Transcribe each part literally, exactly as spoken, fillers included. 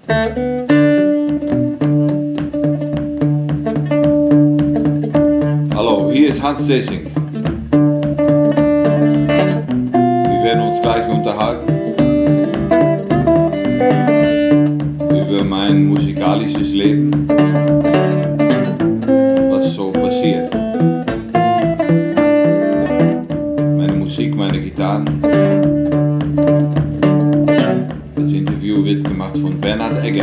Hallo, hier ist Hans Theessink. Wir werden uns gleich unterhalten über mein musikalisches Leben, was so passiert. Meine Musik, meine Gitarren. Das Interview wird gemacht von Bernhard Egger.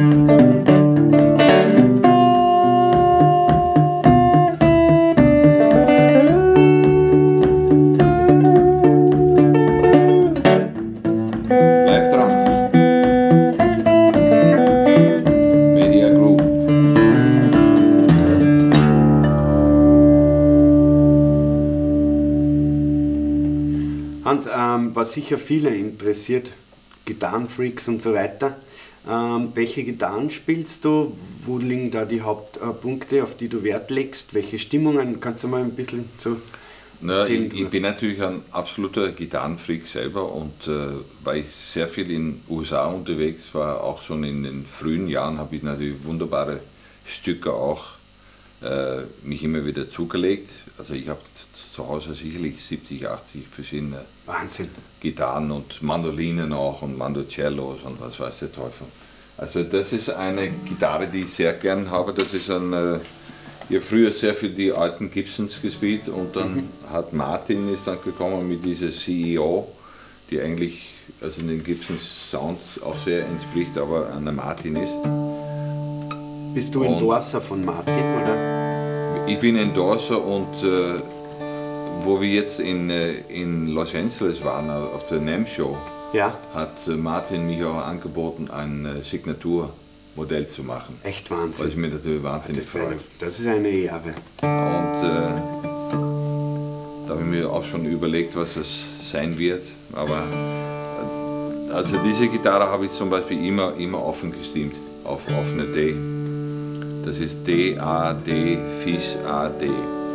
Hans, ähm, was sicher viele interessiert, Gitarrenfreaks und so weiter, ähm, welche Gitarren spielst du? Wo liegen da die Hauptpunkte, auf die du Wert legst? Welche Stimmungen? Kannst du mal ein bisschen so erzählen? Ich, ich bin natürlich ein absoluter Gitarrenfreak selber und äh, weil ich sehr viel in den U S A unterwegs war, auch schon in den frühen Jahren, habe ich natürlich wunderbare Stücke auch äh, mich immer wieder zugelegt. Also ich habe zu Hause sicherlich siebzig, achtzig verschiedene Wahnsinn. Gitarren und Mandolinen auch und Mandocellos und was weiß der Teufel. Also das ist eine Gitarre, die ich sehr gern habe. Das ist ein, äh, ich habe früher sehr viel die alten Gibsons gespielt und dann mhm. hat Martin ist dann gekommen mit dieser C E O, die eigentlich also den Gibsons Sound auch sehr entspricht, aber eine Martin ist. Bist du Endorser von Martin, oder? Ich bin Endorser und äh, wo wir jetzt in, in Los Angeles waren, auf der NAMM Show, ja. hat Martin mich auch angeboten, ein Signaturmodell zu machen. Echt Wahnsinn. Was ich mir natürlich wahnsinnig das freue. Das ist eine Ehre. Und äh, da habe ich mir auch schon überlegt, was es sein wird. Aber also diese Gitarre habe ich zum Beispiel immer, immer offen gestimmt, auf offene D. Das ist D, A, D, Fis, A, D.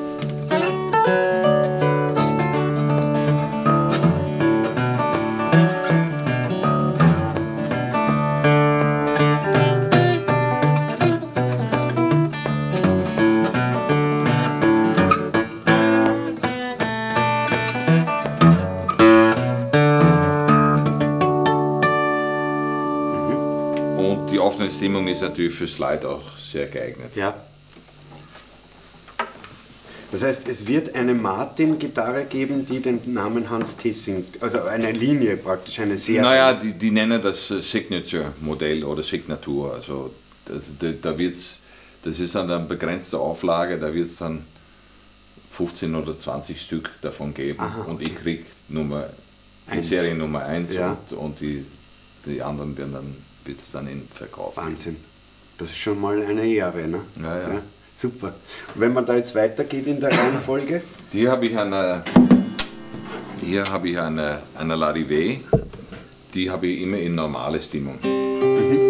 Und die offene Stimmung ist natürlich für Slide auch sehr geeignet. Ja. Das heißt, es wird eine Martin-Gitarre geben, die den Namen Hans Theessink, also eine Linie praktisch, eine Serie. Naja, die, die nennen das Signature-Modell oder Signatur. Also das, da, da wird's, das ist dann eine begrenzte Auflage, da wird es dann fünfzehn oder zwanzig Stück davon geben. Aha, okay. Und ich kriege Nummer, die eins. Serie Nummer eins ja. und, und die, die anderen werden dann, wird es dann in Verkauf. Wahnsinn. Das ist schon mal eine Ehre, ne? Ja, ja. ja. Super. Und wenn man da jetzt weitergeht in der Reihenfolge? Hier habe ich eine, hier habe ich eine, eine Larrivée, die habe ich immer in normale Stimmung. Mhm.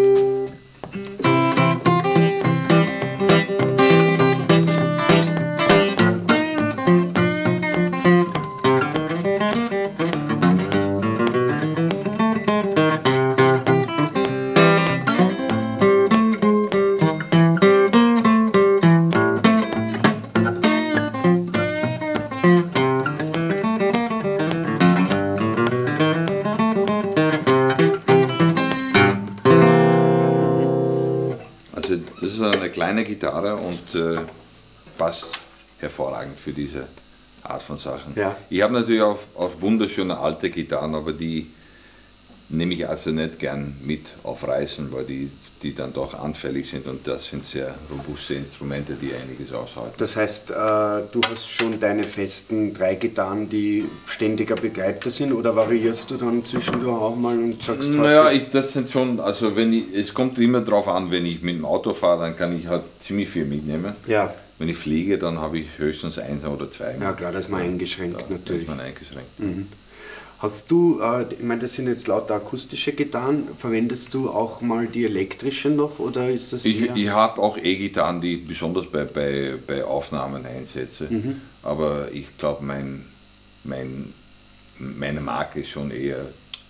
Das ist eine kleine Gitarre und äh, passt hervorragend für diese Art von Sachen. Ja. Ich habe natürlich auch, auch wunderschöne alte Gitarren, aber die nehme ich also nicht gern mit auf Reisen, weil die, die dann doch anfällig sind und das sind sehr robuste Instrumente, die einiges aushalten. Das heißt, äh, du hast schon deine festen drei Gitarren, die ständiger Begleiter sind, oder variierst du dann zwischendurch auch mal und sagst halt... Naja, ich, das sind schon, also wenn ich, es kommt immer darauf an, wenn ich mit dem Auto fahre, dann kann ich halt ziemlich viel mitnehmen. Ja. Wenn ich fliege, dann habe ich höchstens eins oder zwei. Ja klar, das ist man eingeschränkt ja, natürlich. Das ist man eingeschränkt. Mhm. Hast du, äh, ich meine, das sind jetzt lauter akustische Gitarren, verwendest du auch mal die elektrischen noch, oder ist das Ich, ich habe auch E-Gitarren, die ich besonders bei, bei, bei Aufnahmen einsetze, aber ich glaube, mein, mein, meine Marke ist schon eher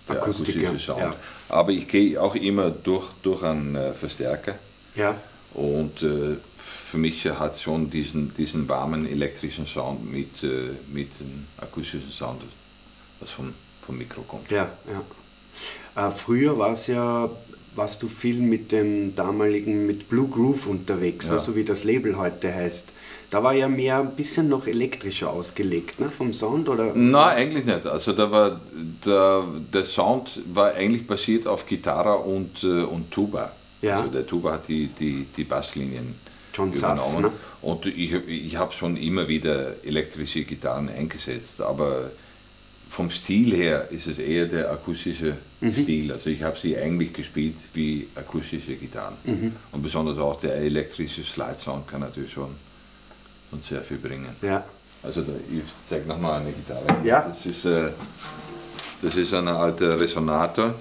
der Akustik, akustische ja. Sound. Ja. Aber ich gehe auch immer durch, durch einen äh, Verstärker. Ja. Und äh, für mich hat schon diesen, diesen warmen elektrischen Sound mit, äh, mit dem akustischen Sound, was vom, vom Mikro kommt. Ja, ja. Äh, früher war es ja, warst du viel mit dem damaligen, mit Blue Groove unterwegs, Ja. ne, so wie das Label heute heißt. Da war ja mehr ein bisschen noch elektrischer ausgelegt, ne, vom Sound, oder? Nein, eigentlich nicht. Also da war, der, der Sound war eigentlich basiert auf Gitarre und, äh, und Tuba. Ja. Also der Tuba hat die, die, die Basslinien John Sass, übernommen. ne? Und ich, ich habe schon immer wieder elektrische Gitarren eingesetzt, aber vom Stil her ist es eher der akustische Mhm. Stil. Also ich habe sie eigentlich gespielt wie akustische Gitarren. Mhm. Und besonders auch der elektrische Slide-Sound kann natürlich schon, schon sehr viel bringen. Ja. Also da, ich zeige nochmal eine Gitarre. Ja. Das ist, äh, das ist eine alte Resonator.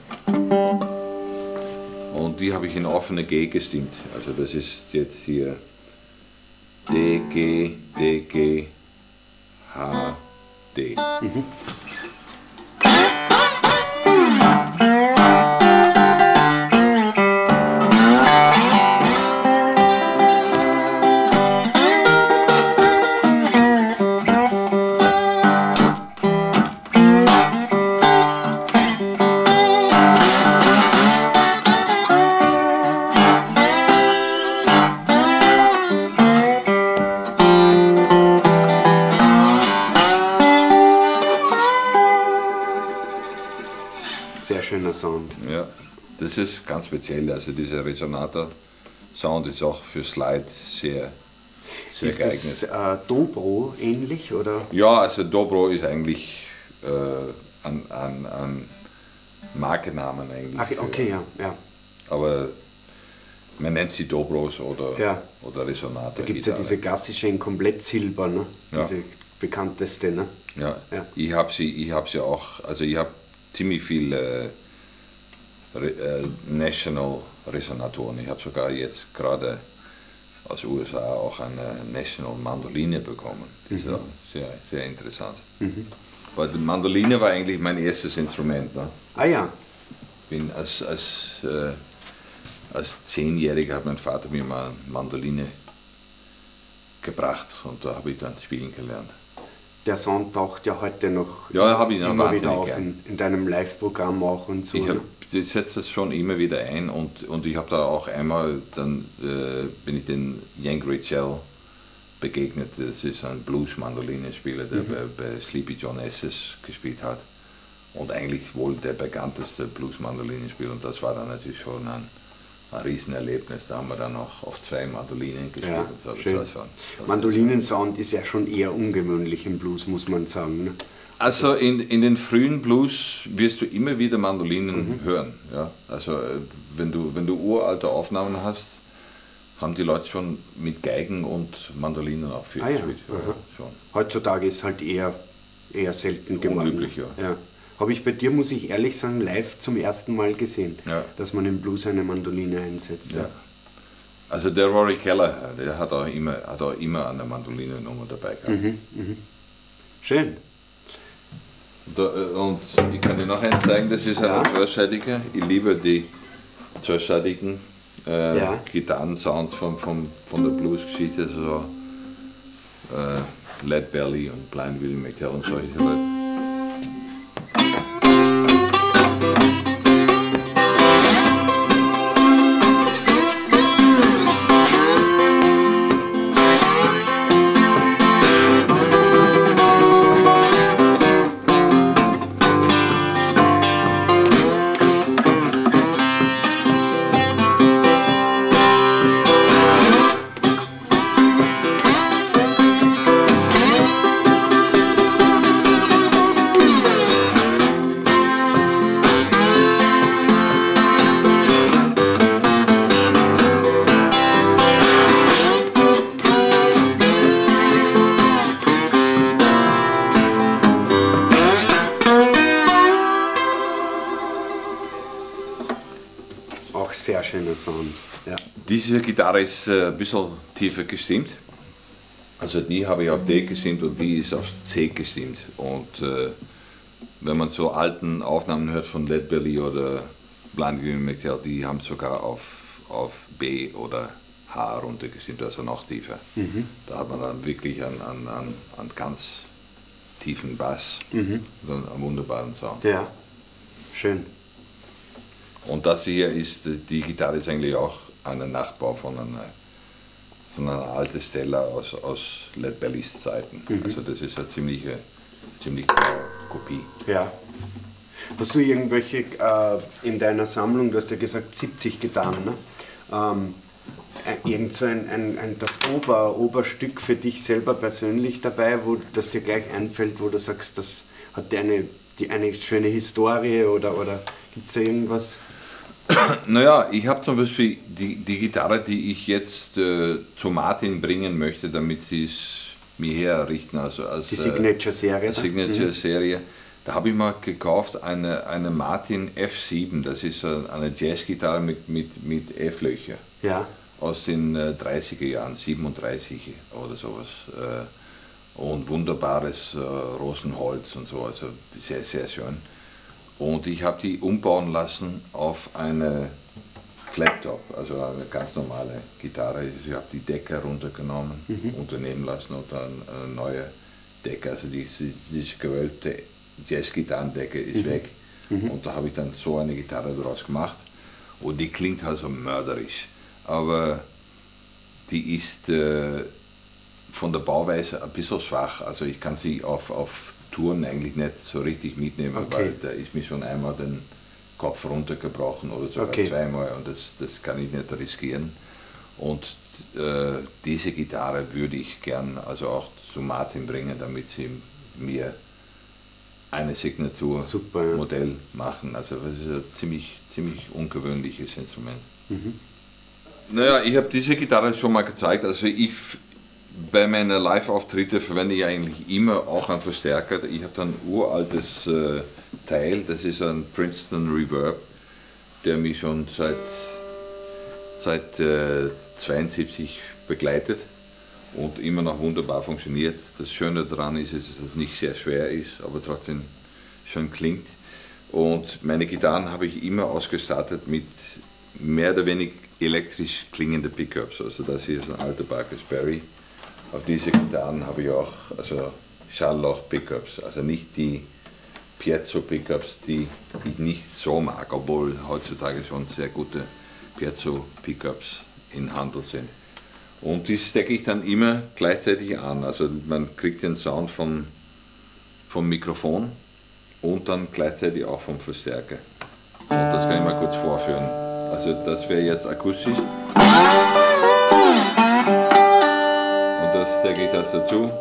Und die habe ich in offene G gestimmt. Also das ist jetzt hier D, G, D, G, H, D. Mhm. Sehr schöner Sound. Ja, das ist ganz speziell. Also dieser Resonator-Sound ist auch für Slide sehr, sehr Ist geeignet. das äh, Dobro ähnlich, oder? Ja, also Dobro ist eigentlich äh, ein, ein, ein Markennamen eigentlich. Ach, für- okay, ja. ja. Aber man nennt sie Dobros oder, Ja. oder Resonator. Da gibt es ja diese klassische in komplett Silber, ne? Ja. Diese bekannteste, ne? Ja, Ja. ich habe sie, ich habe sie auch, also ich habe ziemlich viele Re, äh, National Resonatoren. Ich habe sogar jetzt gerade aus den U S A auch eine National Mandoline bekommen. Das ist auch sehr, sehr interessant. Weil die Mandoline war eigentlich mein erstes Instrument. Ne? Ah ja, Bin als, als, äh, als Zehnjähriger hat mein Vater mir mal eine Mandoline gebracht und da habe ich dann spielen gelernt. der Sound taucht ja heute noch Ja, habe ich noch immer wahnsinnig wieder auf gern. in, in deinem Live-Programm auch und so. Ich, hab, ne? ich setze das schon immer wieder ein und, und ich habe da auch einmal, dann äh, bin ich den Yank Richel begegnet. Das ist ein Blues-Mandolinenspieler, der bei, bei Sleepy John Esses gespielt hat. Und eigentlich wohl der bekannteste Blues-Mandolinenspieler. Und das war dann natürlich schon ein, ein Riesenerlebnis. Da haben wir dann auch auf zwei Mandolinen gespielt. Ja, und so. Das schön. war schon, das Mandolinensound ist ja schon eher ungewöhnlich im Blues, muss man sagen. Ne? Also in, in den frühen Blues wirst du immer wieder Mandolinen hören. Ja? Also äh, wenn du, wenn du uralte Aufnahmen hast, haben die Leute schon mit Geigen und Mandolinen auch viel Ah ja, gespielt. aha. schon. Heutzutage ist halt eher, eher selten geworden. Unüblich, ja. ja. Habe ich bei dir, muss ich ehrlich sagen, live zum ersten Mal gesehen, Ja. dass man im Blues eine Mandoline einsetzt. Ja. Also der Rory Keller, der hat auch immer, hat auch immer eine Mandolinennummer dabei gehabt. Mhm, mhm. Schön. Da, äh, und ich kann dir noch eins zeigen, das ist Ja. eine zwölfseitige. Ich liebe die zwölfseitigen äh, Ja. Gitarrensounds von, von, von der Blues-Geschichte, so äh, Lead Belly und Blind Willie McTell und solche Leute. Auch sehr schöner Sound. Ja. Diese Gitarre ist äh, ein bisschen tiefer gestimmt. Also die habe ich auf D gestimmt und die ist auf C gestimmt. Und äh, wenn man so alten Aufnahmen hört von Lead Belly oder Blind Guardian McTell, die haben sogar auf, auf B oder H runtergestimmt, also noch tiefer. Mhm. Da hat man dann wirklich einen, einen, einen, einen ganz tiefen Bass, mhm. einen, einen wunderbaren Sound. Ja, schön. Und das hier ist, die Gitarre ist eigentlich auch ein Nachbau von einer, von einer alten Stella aus, aus Lead Belly's Zeiten. Mhm. Also das ist eine ziemliche, ziemlich genaue Kopie. Ja. Hast du irgendwelche äh, in deiner Sammlung, du hast ja gesagt siebzig Gitarren, ne? Ähm, irgend so ein, ein, ein, das Ober, Oberstück für dich selber persönlich dabei, wo das dir gleich einfällt, wo du sagst, das hat eine, die, eine schöne Historie oder, oder gibt es da irgendwas? Naja, ich habe zum Beispiel die, die Gitarre, die ich jetzt äh, zu Martin bringen möchte, damit sie es mir herrichten. Also als, die Signature-Serie. Äh, Signature-Serie. Mhm. Da habe ich mal gekauft eine, eine Martin F sieben, das ist eine Jazzgitarre mit, mit, mit F-Löcher. Ja. Aus den äh, dreißiger Jahren, siebenunddreißig oder sowas. Äh, und wunderbares äh, Rosenholz und so, also sehr, sehr schön. Und ich habe die umbauen lassen auf eine Flattop, also eine ganz normale Gitarre. Ich habe die Decke runtergenommen, mhm. unternehmen lassen und dann eine neue Decke, also diese, diese gewölbte Jazz-Gitarrendecke ist mhm. weg. Mhm. Und da habe ich dann so eine Gitarre daraus gemacht und die klingt also mörderisch. Aber die ist äh, von der Bauweise ein bisschen schwach, also ich kann sie auf, auf Touren eigentlich nicht so richtig mitnehmen, okay. weil da ist mir schon einmal den Kopf runtergebrochen oder sogar okay. zweimal und das, das kann ich nicht riskieren. Und äh, diese Gitarre würde ich gern also auch zu Martin bringen, damit sie mir eine Signaturmodell ja. machen. Also das ist ein ziemlich, ziemlich ungewöhnliches Instrument. Mhm. Naja, ich habe diese Gitarre schon mal gezeigt. Also ich bei meinen Live-Auftritten verwende ich eigentlich immer auch einen Verstärker. Ich habe dann ein uraltes äh, Teil, das ist ein Princeton Reverb, der mich schon seit, seit äh, zweiundsiebzig begleitet und immer noch wunderbar funktioniert. Das Schöne daran ist, dass es nicht sehr schwer ist, aber trotzdem schön klingt. Und meine Gitarren habe ich immer ausgestattet mit mehr oder weniger elektrisch klingende Pickups. Also das hier ist ein alter Barker Sperry. Auf diese Gitarren habe ich auch also Schallloch-Pickups, also nicht die Piezo-Pickups, die ich nicht so mag, obwohl heutzutage schon sehr gute Piezo-Pickups in Handel sind. Und die stecke ich dann immer gleichzeitig an, also man kriegt den Sound vom, vom Mikrofon und dann gleichzeitig auch vom Verstärker. Und das kann ich mal kurz vorführen. Also das wäre jetzt akustisch. Und das stecke ich das dazu.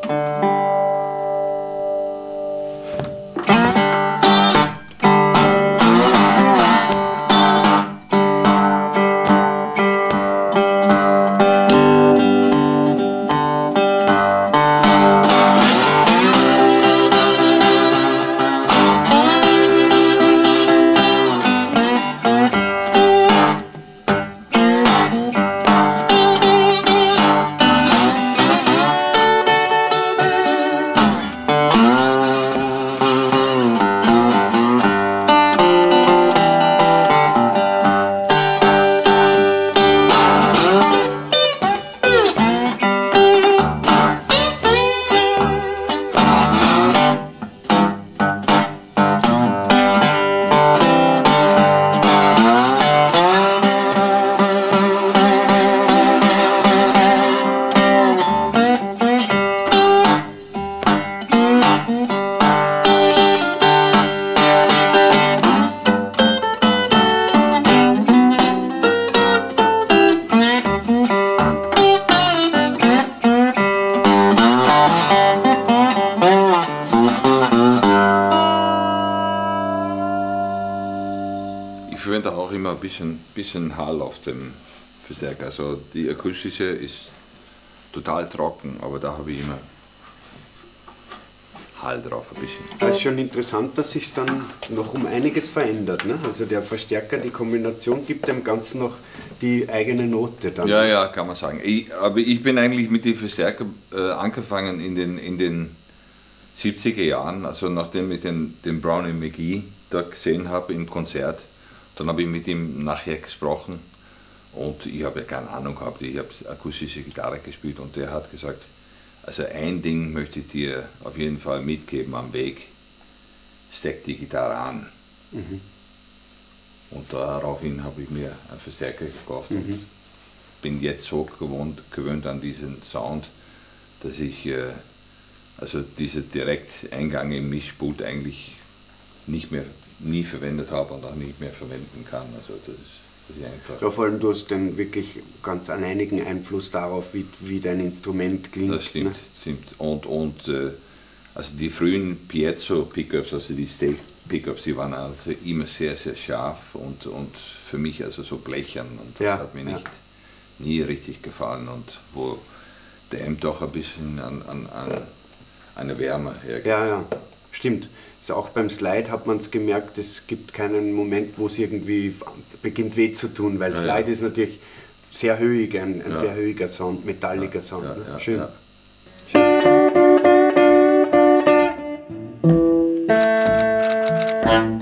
Ich verwende auch immer ein bisschen, bisschen Hall auf dem Verstärker. Also die akustische ist total trocken, aber da habe ich immer Hall drauf ein bisschen. Es ist schon interessant, dass sich dann noch um einiges verändert. Ne? Also der Verstärker, die Kombination gibt dem Ganzen noch die eigene Note. Dann. Ja, ja, kann man sagen. Ich, aber ich bin eigentlich mit den Verstärker äh, angefangen in den, in den siebziger Jahren, also nachdem ich den, den Brownie McGhee da gesehen habe im Konzert, dann habe ich mit ihm nachher gesprochen und ich habe ja keine Ahnung gehabt, ich habe akustische Gitarre gespielt und der hat gesagt, also ein Ding möchte ich dir auf jeden Fall mitgeben am Weg, steck die Gitarre an. Mhm. Und daraufhin habe ich mir einen Verstärker gekauft mhm. und bin jetzt so gewohnt, gewöhnt an diesen Sound, dass ich äh, also diese Direkteingang im Mischpult eigentlich nicht mehr, nie verwendet habe und auch nicht mehr verwenden kann. Also das ist, das ist einfach. Ja, vor allem du hast dann wirklich ganz alleinigen Einfluss darauf, wie, wie dein Instrument klingt. Das stimmt, ne? stimmt. Und, und äh, also die frühen Piezo-Pickups, also die Stake-Pickups, die waren also immer sehr, sehr scharf und, und für mich also so blechern und das ja, hat mir nicht ja. nie richtig gefallen und wo der Amp doch ein bisschen an, an, an eine Wärme hergibt. Ja, ja, stimmt. Also auch beim Slide hat man es gemerkt, es gibt keinen Moment, wo es irgendwie beginnt weh zu tun, weil ja, Slide ja. ist natürlich sehr höhig, ein, ein ja. sehr höhiger Sound, metalliger ja, Sound. Ja, ne? ja, Schön. Ja. Schön.